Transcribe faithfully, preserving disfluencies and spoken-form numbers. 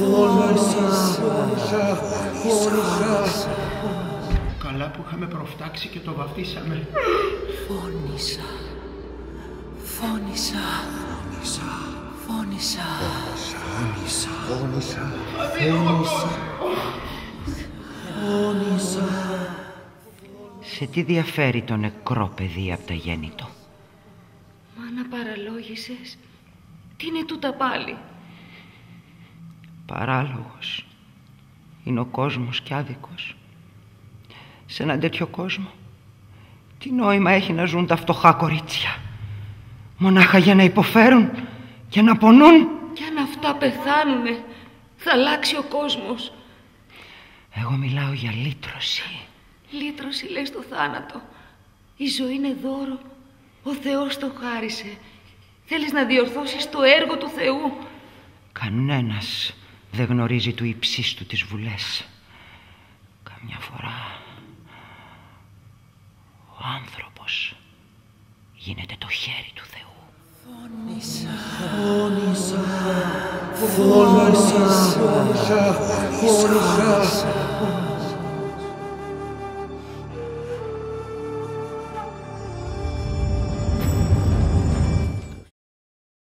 Φώνησα, φώνησα, φώνησα. Καλά που είχαμε προφτάξει και το βαφτίσαμε. Φώνησα, φώνησα, φώνησα, φώνησα, Φώνησα, φώνησα, φώνησα, φώνησα. Σε τι διαφέρει το νεκρό παιδί από τα γέννητο? Μα να παραλόγησες. Τι είναι τούτα πάλι? Παράλογος είναι ο κόσμος κι άδικος. Σε έναν τέτοιο κόσμο τι νόημα έχει να ζουν τα φτωχά κορίτσια? Μονάχα για να υποφέρουν, για να πονούν. Κι αν αυτά πεθάνουνε, θα αλλάξει ο κόσμος. Εγώ μιλάω για λύτρωση. Λύτρωση λες το θάνατο. Η ζωή είναι δώρο. Ο Θεός το χάρισε. Θέλεις να διορθώσεις το έργο του Θεού. Κανένας δεν γνωρίζει του υψίστου τις βουλές. Καμιά φορά ο άνθρωπος γίνεται το χέρι του Θεού. φώνησα, Φώνησα, φώνησα, φώνησα, φώνησα.